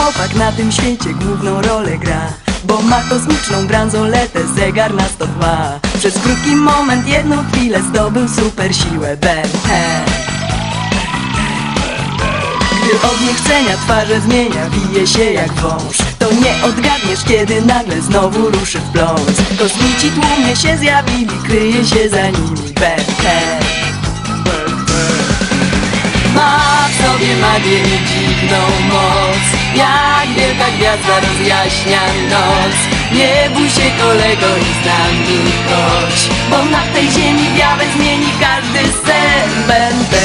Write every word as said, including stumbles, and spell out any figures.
chłopak na tym świecie główną rolę gra, bo ma kosmiczną bransoletę, zegar na sto dwa. Przez krótki moment, jedną chwilę zdobył super siłę Ben ten. Gdy od niechcenia twarze zmienia, bije się jak wąż, to nie odgadniesz, kiedy nagle znowu ruszy w pląs. Kosmici tłumnie się zjawili, kryje się za nimi Ben ten. Ma w sobie magię i dziwną moc, jak wielka gwiazda rozjaśnia noc. Nie bój się kolego i z nami chodź, bo na tej ziemi białe zmieni każdy sen. Ben ten.